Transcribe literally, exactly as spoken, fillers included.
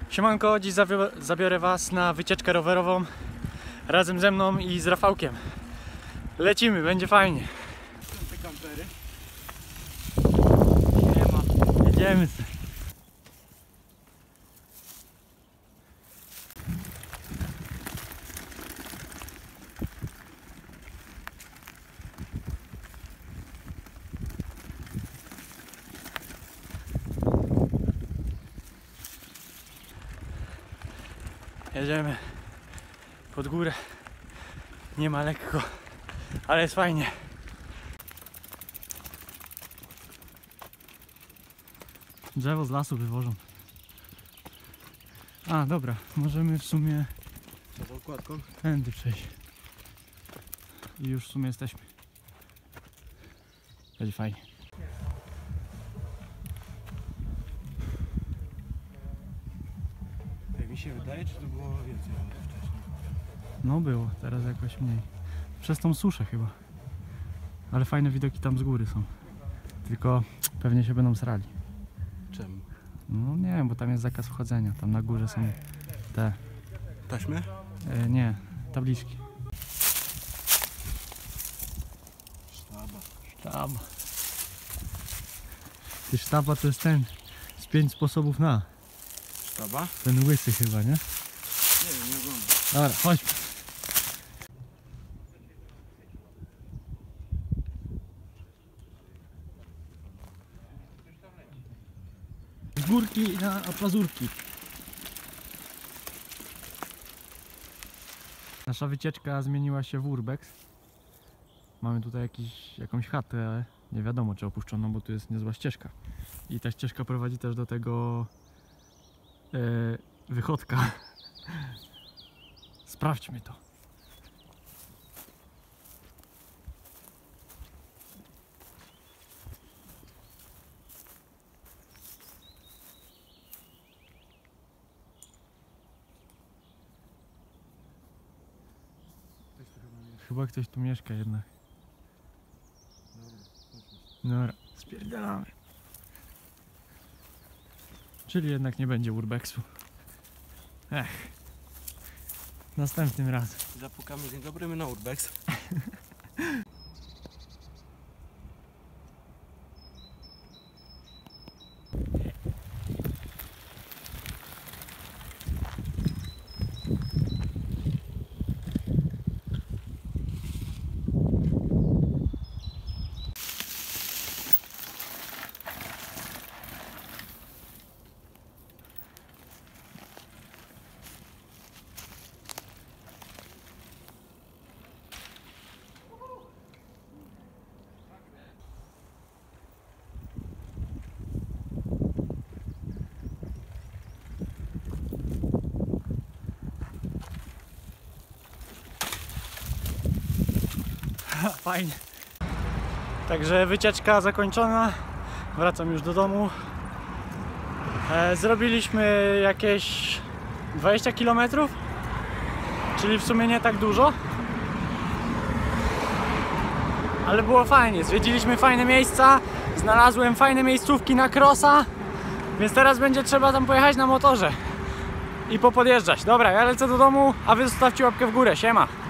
Siemanko, dziś zabiorę was na wycieczkę rowerową razem ze mną i z Rafałkiem. Lecimy, będzie fajnie. Te kampery. Nie ma. Jedziemy. Jedziemy pod górę. Nie ma lekko, ale jest fajnie. Drzewo z lasu wywożą. A, dobra, możemy w sumie Co okładką? tędy przejść. I już w sumie jesteśmy. Będzie fajnie. Jak mi się wydaje, czy to było więcej wcześniej? No było, teraz jakoś mniej. Przez tą suszę chyba. Ale fajne widoki tam z góry są. Tylko pewnie się będą srali. Czemu? No nie wiem, bo tam jest zakaz wchodzenia. Tam na górze są te... Taśmy? E, nie, tabliczki. Sztaba. Sztab. Ty sztaba to jest ten z pięć sposobów na. Sztaba? Ten łysy chyba, nie? Nie wiem, nie oglądam. Dobra, chodźmy. Z górki na pazurki. Nasza wycieczka zmieniła się w urbex. Mamy tutaj jakiś, jakąś chatę, ale nie wiadomo czy opuszczoną, bo tu jest niezła ścieżka. I ta ścieżka prowadzi też do tego e, wychodka. Sprawdźmy to. Chyba ktoś tu mieszka jednak. Dobra, spierdalamy. Czyli jednak nie będzie urbexu. Ech. Następnym razem. Zapukamy, dzień dobry, my na urbex. Fajnie. Także wycieczka zakończona. Wracam już do domu. E, zrobiliśmy jakieś dwadzieścia kilometrów, czyli w sumie nie tak dużo. Ale było fajnie. Zwiedziliśmy fajne miejsca. Znalazłem fajne miejscówki na crossa. Więc teraz będzie trzeba tam pojechać na motorze i popodjeżdżać. Dobra, ja lecę do domu, a wy zostawcie łapkę w górę. Siema.